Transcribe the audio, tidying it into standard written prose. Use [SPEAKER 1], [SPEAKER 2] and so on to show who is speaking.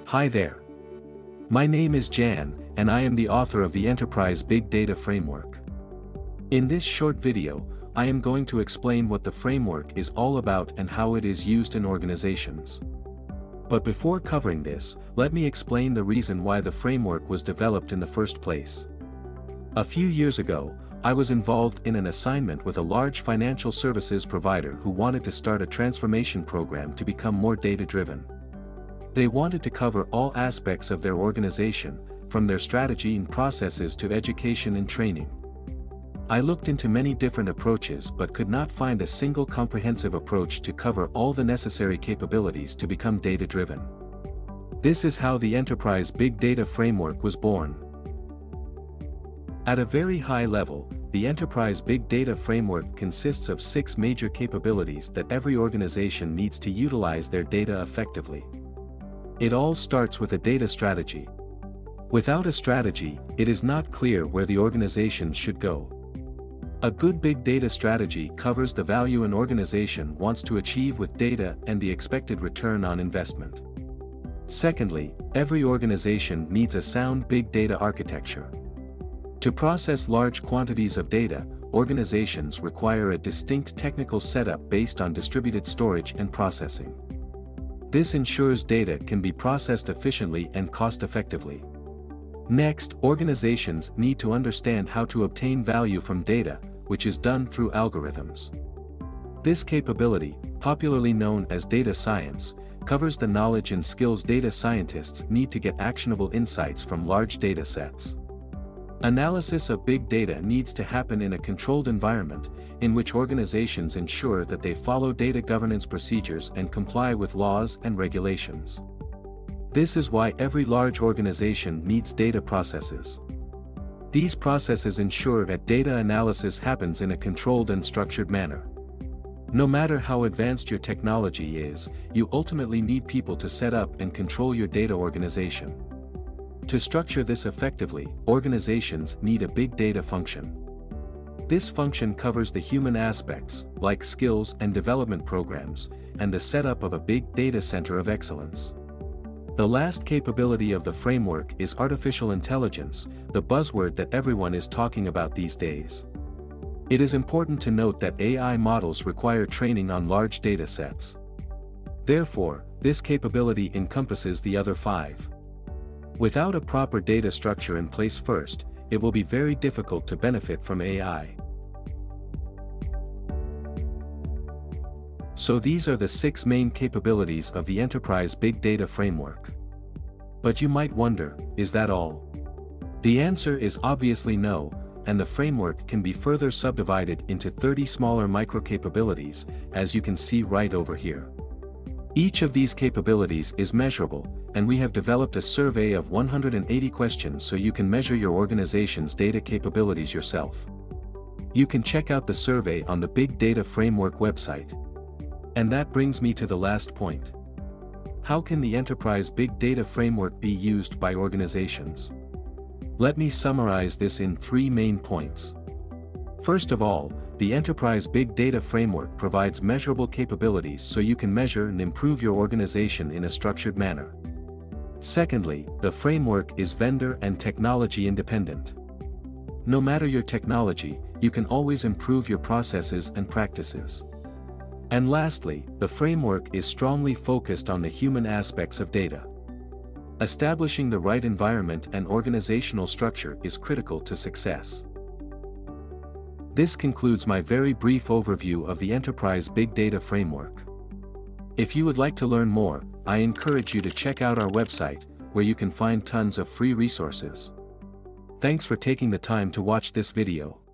[SPEAKER 1] Hi there. My name is Jan, and I am the author of the Enterprise Big Data Framework. In this short video, I am going to explain what the framework is all about and how it is used in organizations. But before covering this, let me explain the reason why the framework was developed in the first place. A few years ago, I was involved in an assignment with a large financial services provider who wanted to start a transformation program to become more data-driven. They wanted to cover all aspects of their organization, from their strategy and processes to education and training. I looked into many different approaches but could not find a single comprehensive approach to cover all the necessary capabilities to become data-driven. This is how the Enterprise Big Data Framework was born. At a very high level, the Enterprise Big Data Framework consists of 6 major capabilities that every organization needs to utilize their data effectively. It all starts with a data strategy. Without a strategy, it is not clear where the organization should go. A good big data strategy covers the value an organization wants to achieve with data and the expected return on investment. Secondly, every organization needs a sound big data architecture. To process large quantities of data, organizations require a distinct technical setup based on distributed storage and processing. This ensures data can be processed efficiently and cost-effectively. Next, organizations need to understand how to obtain value from data, which is done through algorithms. This capability, popularly known as data science, covers the knowledge and skills data scientists need to get actionable insights from large data sets. Analysis of big data needs to happen in a controlled environment, in which organizations ensure that they follow data governance procedures and comply with laws and regulations. This is why every large organization needs data processes. These processes ensure that data analysis happens in a controlled and structured manner. No matter how advanced your technology is, you ultimately need people to set up and control your data organization. To structure this effectively, organizations need a big data function. This function covers the human aspects, like skills and development programs, and the setup of a big data center of excellence. The last capability of the framework is artificial intelligence, the buzzword that everyone is talking about these days. It is important to note that AI models require training on large data sets. Therefore, this capability encompasses the other 5. Without a proper data structure in place first, it will be very difficult to benefit from AI. So these are the 6 main capabilities of the Enterprise Big Data Framework. But you might wonder, is that all? The answer is obviously no, and the framework can be further subdivided into 30 smaller micro-capabilities, as you can see right over here. Each of these capabilities is measurable, and we have developed a survey of 180 questions so you can measure your organization's data capabilities yourself. You can check out the survey on the Big Data Framework website. And that brings me to the last point. How can the Enterprise Big Data Framework be used by organizations? Let me summarize this in 3 main points. First of all, the Enterprise Big Data Framework provides measurable capabilities so you can measure and improve your organization in a structured manner. Secondly, the framework is vendor and technology independent. No matter your technology, you can always improve your processes and practices. And lastly, the framework is strongly focused on the human aspects of data. Establishing the right environment and organizational structure is critical to success. This concludes my very brief overview of the Enterprise Big Data Framework. If you would like to learn more, I encourage you to check out our website, where you can find tons of free resources. Thanks for taking the time to watch this video.